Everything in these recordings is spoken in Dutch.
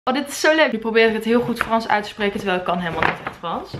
Oh, dit is zo leuk. Nu probeer ik het heel goed Frans uit te spreken, terwijl ik kan helemaal niet echt Frans.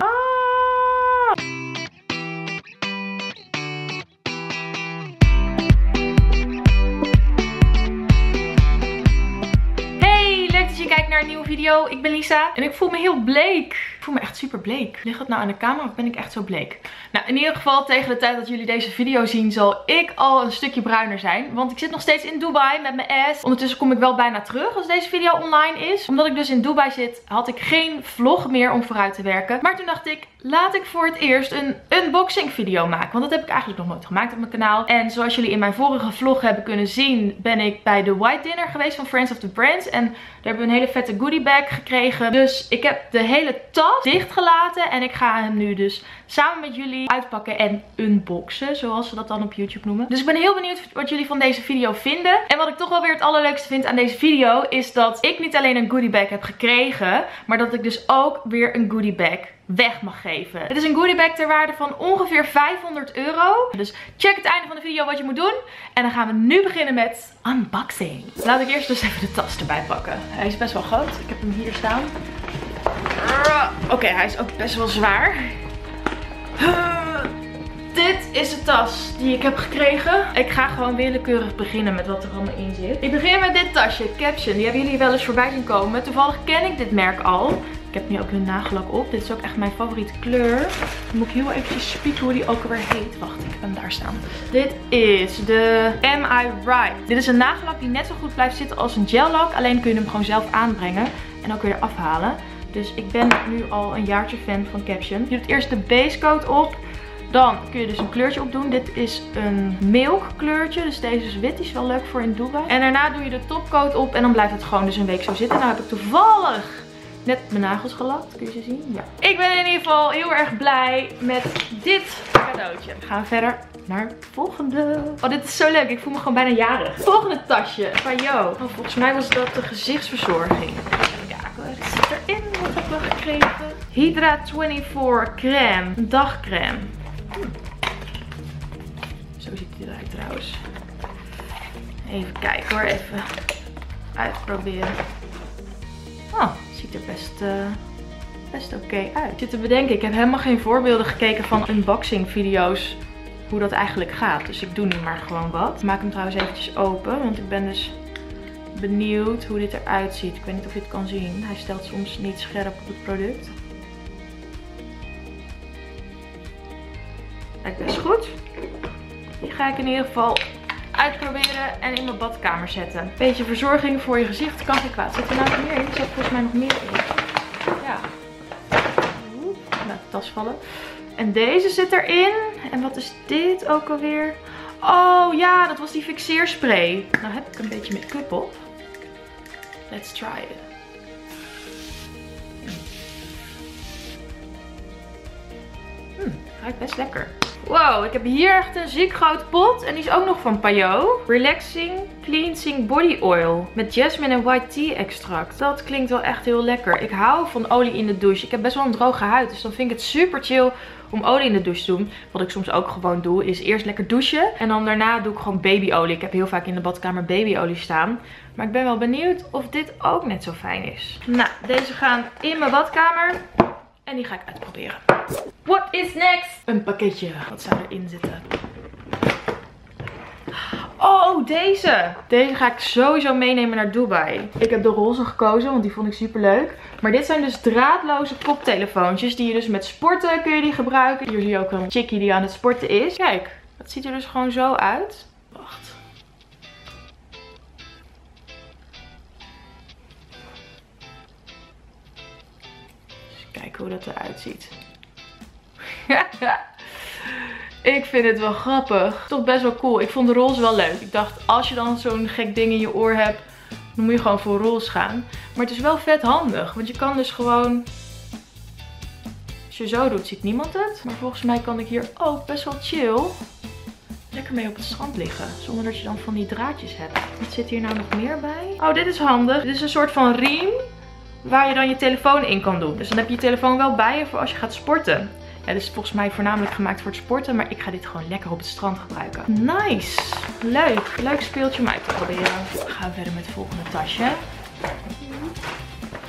Hey, leuk dat je kijkt naar een nieuwe video. Ik ben Lisa en ik voel me heel bleek. Ik voel me echt super bleek. Ligt het nou aan de camera of ben ik echt zo bleek? Nou, in ieder geval tegen de tijd dat jullie deze video zien zal ik al een stukje bruiner zijn. Want ik zit nog steeds in Dubai met mijn ass. Ondertussen kom ik wel bijna terug als deze video online is. Omdat ik dus in Dubai zit, had ik geen vlog meer om vooruit te werken. Maar toen dacht ik, laat ik voor het eerst een unboxing video maken. Want dat heb ik eigenlijk nog nooit gemaakt op mijn kanaal. En zoals jullie in mijn vorige vlog hebben kunnen zien, ben ik bij de White Dinner geweest van Friends of the Brands. En daar hebben we een hele vette goodie bag gekregen. Dus ik heb de hele tas dichtgelaten. En ik ga hem nu dus samen met jullie uitpakken en unboxen. Zoals ze dat dan op YouTube noemen. Dus ik ben heel benieuwd wat jullie van deze video vinden. En wat ik toch wel weer het allerleukste vind aan deze video is dat ik niet alleen een goodie bag heb gekregen. Maar dat ik dus ook weer een goodie bag weg mag geven. Het is een goodie bag ter waarde van ongeveer €500. Dus check het einde van de video wat je moet doen. En dan gaan we nu beginnen met unboxing. Laat ik eerst dus even de tas erbij pakken. Hij is best wel groot. Ik heb hem hier staan. Oké, hij is ook best wel zwaar. Dit is de tas die ik heb gekregen. Ik ga gewoon willekeurig beginnen met wat er allemaal in zit. Ik begin met dit tasje, Caption. Die hebben jullie wel eens voorbij zien komen. Toevallig ken ik dit merk al. Ik heb nu ook hun nagellak op. Dit is ook echt mijn favoriete kleur. Dan moet ik heel eventjes spieken hoe die ook alweer heet. Wacht, ik heb hem daar staan. Dit is de Am I Right. Dit is een nagellak die net zo goed blijft zitten als een gel lak. Alleen kun je hem gewoon zelf aanbrengen en ook weer eraf halen. Dus ik ben nu al een jaartje fan van Caption. Je doet eerst de base coat op. Dan kun je dus een kleurtje opdoen. Dit is een milk kleurtje. Dus deze is wit. Die is wel leuk voor in Dubai. En daarna doe je de topcoat op. En dan blijft het gewoon dus een week zo zitten. Nou heb ik toevallig net mijn nagels gelakt. Kun je ze zien? Ja. Ik ben in ieder geval heel erg blij met dit cadeautje. Dan gaan we verder naar het volgende. Oh, dit is zo leuk. Ik voel me gewoon bijna jarig. Volgende tasje van Jo. Oh, volgens mij was dat de gezichtsverzorging. Wat zit erin? Wat heb ik gekregen? Hydra 24 crème. Een dagcrème. Zo ziet hij eruit trouwens. Even kijken hoor. Even uitproberen. Oh, ziet er best oké uit. Ik zit te bedenken. Ik heb helemaal geen voorbeelden gekeken van unboxing video's. Hoe dat eigenlijk gaat. Dus ik doe nu maar gewoon wat. Ik maak hem trouwens eventjes open. Want ik ben dus benieuwd hoe dit eruit ziet. Ik weet niet of je het kan zien. Hij stelt soms niet scherp op het product. Lijkt best goed. Die ga ik in ieder geval uitproberen en in mijn badkamer zetten. Een beetje verzorging voor je gezicht kan geen kwaad. Zit er nou nog meer in? Er zit volgens mij nog meer in. Ja. Laat de tas vallen. En deze zit erin. En wat is dit ook alweer? Oh ja, dat was die fixeerspray. Nou heb ik een beetje make-up op. Let's try it. Ruikt best lekker. Wow, ik heb hier echt een ziek groot pot. En die is ook nog van Payot. Relaxing Cleansing Body Oil. Met jasmine en white tea extract. Dat klinkt wel echt heel lekker. Ik hou van olie in de douche. Ik heb best wel een droge huid. Dus dan vind ik het super chill om olie in de douche te doen. Wat ik soms ook gewoon doe, is eerst lekker douchen. En dan daarna doe ik gewoon babyolie. Ik heb heel vaak in de badkamer babyolie staan. Maar ik ben wel benieuwd of dit ook net zo fijn is. Nou, deze gaan in mijn badkamer. En die ga ik uitproberen. What is next? Een pakketje. Wat zou erin zitten? Oh, deze. Deze ga ik sowieso meenemen naar Dubai. Ik heb de roze gekozen, want die vond ik super leuk. Maar dit zijn dus draadloze koptelefoontjes. Die je dus met sporten kun je die gebruiken. Hier zie je ook een chickie die aan het sporten is. Kijk, dat ziet er dus gewoon zo uit. Wacht. Eens kijken hoe dat eruit ziet. Ik vind het wel grappig. Toch best wel cool. Ik vond de roze wel leuk. Ik dacht, als je dan zo'n gek ding in je oor hebt, dan moet je gewoon voor roze gaan. Maar het is wel vet handig. Want je kan dus gewoon, als je zo doet, ziet niemand het. Maar volgens mij kan ik hier ook best wel chill lekker mee op het strand liggen. Zonder dat je dan van die draadjes hebt. Wat zit hier nou nog meer bij? Oh, dit is handig. Dit is een soort van riem waar je dan je telefoon in kan doen. Dus dan heb je je telefoon wel bij je voor als je gaat sporten. Ja, dit is volgens mij voornamelijk gemaakt voor het sporten. Maar ik ga dit gewoon lekker op het strand gebruiken. Nice. Leuk. Leuk speeltje om uit te proberen. Dan gaan we verder met het volgende tasje.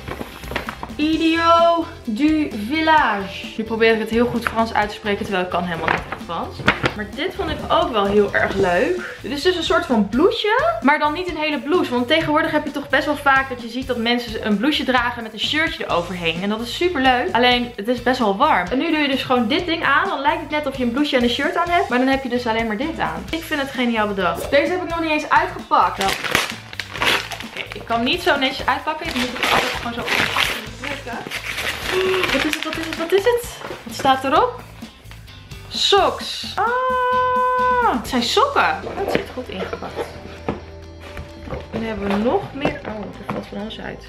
Idio du Village. Nu probeer ik het heel goed Frans uit te spreken, terwijl ik kan helemaal niet echt Frans. Maar dit vond ik ook wel heel erg leuk. Dit is dus een soort van blouseje, maar dan niet een hele blouse. Want tegenwoordig heb je toch best wel vaak dat je ziet dat mensen een blouseje dragen met een shirtje eroverheen. En dat is super leuk. Alleen, het is best wel warm. En nu doe je dus gewoon dit ding aan. Dan lijkt het net of je een blouseje en een shirt aan hebt. Maar dan heb je dus alleen maar dit aan. Ik vind het geniaal bedacht. Deze heb ik nog niet eens uitgepakt. Nou, ik kan niet zo netjes uitpakken. Ik moet het altijd gewoon zo optrekken. Wat is het? Wat is het? Wat is het? Wat staat erop? Socks. Ah, het zijn sokken. Dat zit goed ingepakt. Oh, en dan hebben we nog meer. Oh, er valt van alles uit.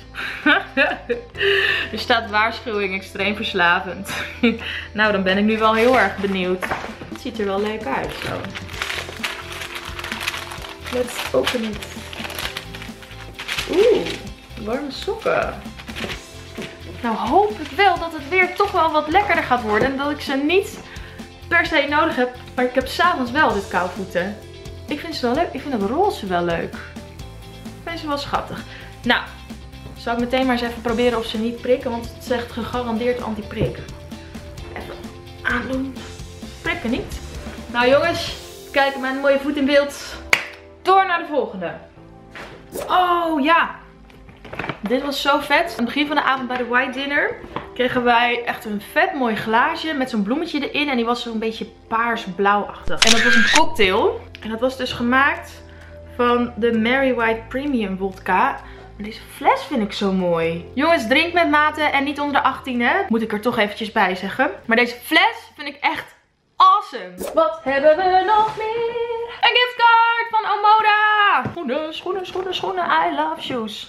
Er staat waarschuwing extreem verslavend. Nou, dan ben ik nu wel heel erg benieuwd. Het ziet er wel leuk uit. Zo. Let's open it. Oeh, warme sokken. Nou hoop ik wel dat het weer toch wel wat lekkerder gaat worden. En dat ik ze niet per se nodig heb. Maar ik heb s'avonds wel dit kouvoeten. Ik vind ze wel leuk. Ik vind dat roze wel leuk. Ik vind ze wel schattig. Nou, zal ik meteen maar eens even proberen of ze niet prikken. Want het zegt gegarandeerd anti-prik. Even aandoen. Prikken niet. Nou jongens, kijk mijn mooie voet in beeld. Door naar de volgende. Oh ja. Dit was zo vet. Aan het begin van de avond bij de White Dinner kregen wij echt een vet mooi glaasje met zo'n bloemetje erin. En die was zo'n beetje paars-blauwachtig. En dat was een cocktail. En dat was dus gemaakt van de Mary White Premium Vodka. Maar deze fles vind ik zo mooi. Jongens, drink met mate en niet onder de 18, hè. Moet ik er toch eventjes bij zeggen. Maar deze fles vind ik echt awesome. Wat hebben we nog meer? Een giftcard van Omoda. Schoenen, schoenen, schoenen, schoenen. I love shoes.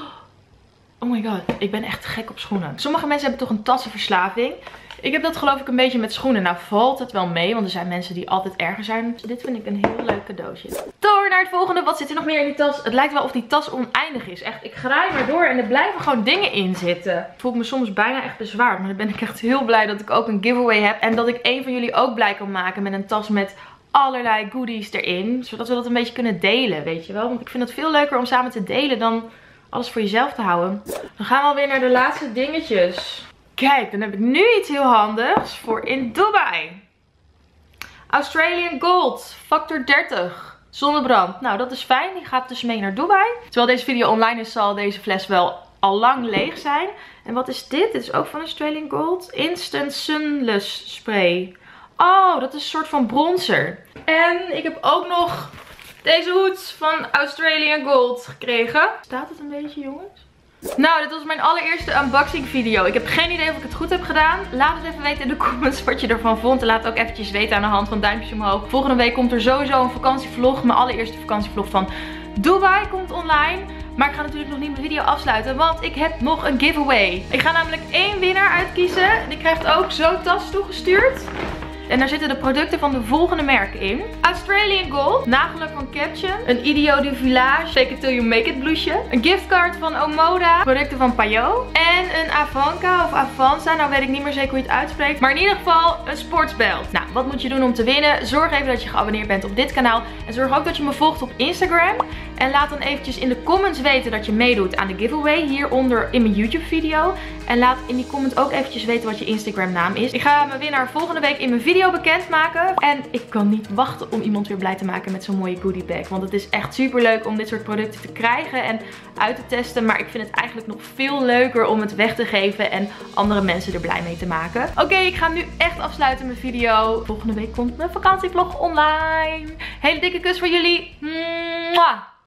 Oh my god, ik ben echt gek op schoenen. Sommige mensen hebben toch een tassenverslaving. Ik heb dat geloof ik een beetje met schoenen. Nou valt het wel mee, want er zijn mensen die altijd erger zijn. Dus dit vind ik een heel leuk cadeautje. Door naar het volgende. Wat zit er nog meer in die tas? Het lijkt wel of die tas oneindig is. Echt, ik graai maar door en er blijven gewoon dingen in zitten. Ik voel me soms bijna echt bezwaard. Maar dan ben ik echt heel blij dat ik ook een giveaway heb. En dat ik een van jullie ook blij kan maken met een tas met allerlei goodies erin. Zodat we dat een beetje kunnen delen, weet je wel. Want ik vind het veel leuker om samen te delen dan alles voor jezelf te houden. Dan gaan we alweer naar de laatste dingetjes. Kijk, dan heb ik nu iets heel handigs voor in Dubai. Australian Gold, factor 30. Zonnebrand. Nou, dat is fijn. Die gaat dus mee naar Dubai. Terwijl deze video online is, zal deze fles wel al lang leeg zijn. En wat is dit? Dit is ook van Australian Gold. Instant Sunless Spray. Oh, dat is een soort van bronzer. En ik heb ook nog deze hoed van Australian Gold gekregen. Staat het een beetje, jongens? Nou, dit was mijn allereerste unboxing video. Ik heb geen idee of ik het goed heb gedaan. Laat het even weten in de comments wat je ervan vond. En laat het ook eventjes weten aan de hand van duimpjes omhoog. Volgende week komt er sowieso een vakantievlog. Mijn allereerste vakantievlog van Dubai komt online. Maar ik ga natuurlijk nog niet mijn video afsluiten, want ik heb nog een giveaway. Ik ga namelijk 1 winnaar uitkiezen. Die krijgt ook zo'n tas toegestuurd. En daar zitten de producten van de volgende merken in. Australian Gold, nagellak van Caption, een Idio du Village, Fake it till you make it blouseje, een giftcard van Omoda, producten van Payot en een Avanca of Avanza, nou weet ik niet meer zeker hoe je het uitspreekt. Maar in ieder geval een sportsbelt. Nou, wat moet je doen om te winnen? Zorg even dat je geabonneerd bent op dit kanaal en zorg ook dat je me volgt op Instagram. En laat dan eventjes in de comments weten dat je meedoet aan de giveaway hieronder in mijn YouTube video. En laat in die comment ook eventjes weten wat je Instagram naam is. Ik ga mijn winnaar volgende week in mijn video bekendmaken. En ik kan niet wachten om iemand weer blij te maken met zo'n mooie goodie bag. Want het is echt super leuk om dit soort producten te krijgen en uit te testen. Maar ik vind het eigenlijk nog veel leuker om het weg te geven en andere mensen er blij mee te maken. Oké, ik ga nu echt afsluiten mijn video. Volgende week komt mijn vakantievlog online. Hele dikke kus voor jullie. Mwah!